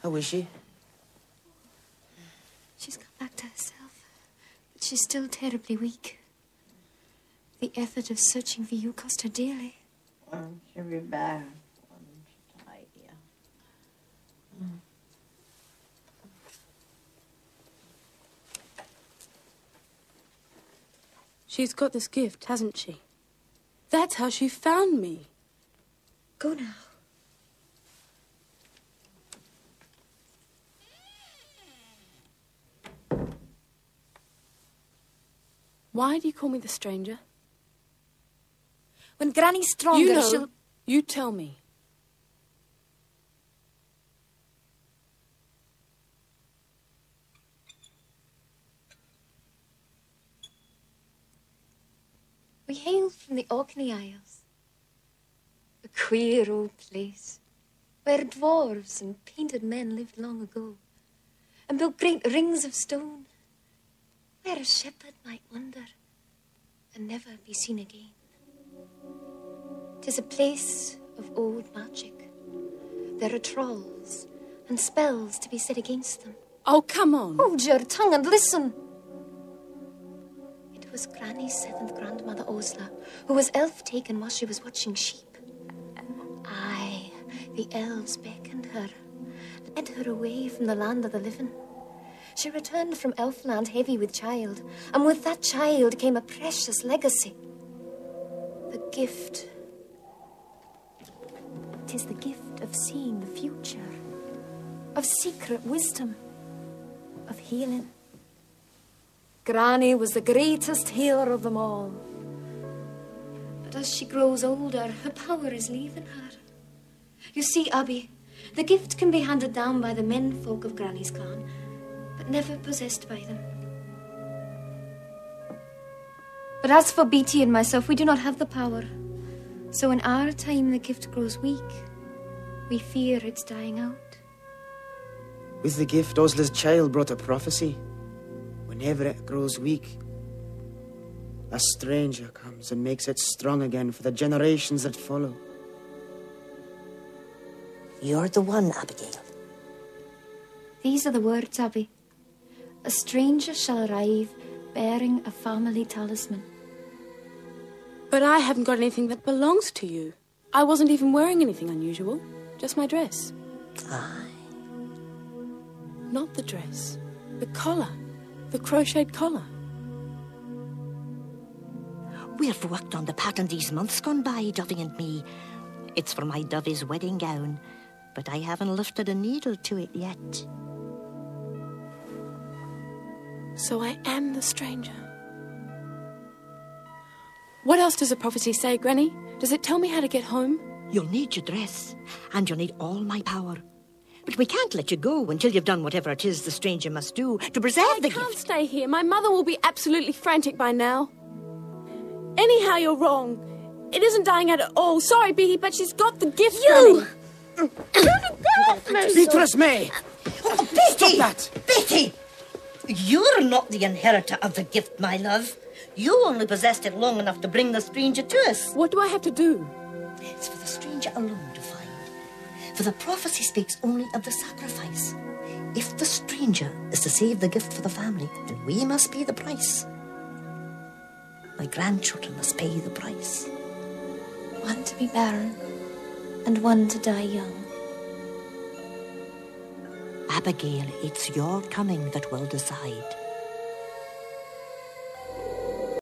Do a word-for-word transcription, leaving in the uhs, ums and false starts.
How is she? She's got back to herself, but she's still terribly weak. The effort of searching for you cost her dearly. Well, she'll be back. Yeah. Mm. She's got this gift, hasn't she? That's how she found me. Go now. Why do you call me the stranger? When Granny's stronger, you know, she'll... You tell me. We hail from the Orkney Isles. A queer old place where dwarves and painted men lived long ago and built great rings of stone where a shepherd might wander and never be seen again. 'Tis a place of old magic. There are trolls and spells to be said against them. Oh, come on. Hold your tongue and listen. It was Granny's seventh grandmother, Osla, who was elf-taken while she was watching sheep. Aye, the elves beckoned her, led her away from the land of the living. She returned from Elfland heavy with child, and with that child came a precious legacy. The gift. It is the gift of seeing the future, of secret wisdom, of healing. Granny was the greatest healer of them all. But as she grows older, her power is leaving her. You see, Abby, the gift can be handed down by the menfolk of Granny's clan, but never possessed by them. But as for Beatty and myself, we do not have the power. So in our time the gift grows weak. We fear it's dying out. With the gift, Osla's child brought a prophecy. Whenever it grows weak, a stranger comes and makes it strong again for the generations that follow. You're the one, Abigail. These are the words, Abby. A stranger shall arrive bearing a family talisman. But I haven't got anything that belongs to you. I wasn't even wearing anything unusual. Just my dress. Aye. Not the dress. The collar. The crocheted collar. We've worked on the pattern these months gone by, Dovey and me. It's for my Dovey's wedding gown, but I haven't lifted a needle to it yet. So I am the stranger. What else does the prophecy say, Granny? Does it tell me how to get home? You'll need your dress, and you'll need all my power. But we can't let you go until you've done whatever it is the stranger must do to preserve I the can't gift. stay here. My mother will be absolutely frantic by now. Anyhow, you're wrong. It isn't dying out at all. Sorry, Beatty, but she's got the gift. You! Beatrice May! Oh, Betty! Stop that! Betty! You're not the inheritor of the gift, my love. You only possessed it long enough to bring the stranger to us. What do I have to do? It's for the stranger alone to find. For the prophecy speaks only of the sacrifice. If the stranger is to save the gift for the family, then we must pay the price. My grandchildren must pay the price. One to be barren, and one to die young. Abigail, it's your coming that will decide.